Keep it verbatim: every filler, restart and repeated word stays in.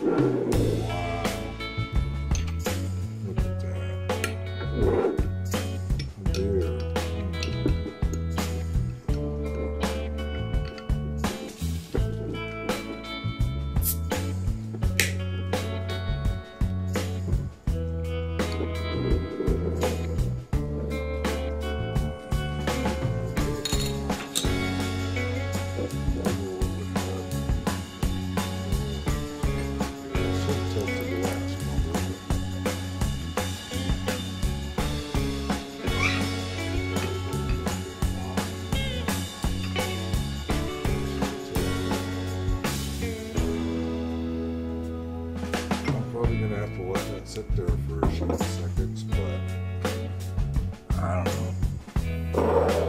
Look at that. Deer. Probably gonna have to let that sit there for a few seconds, but I don't know.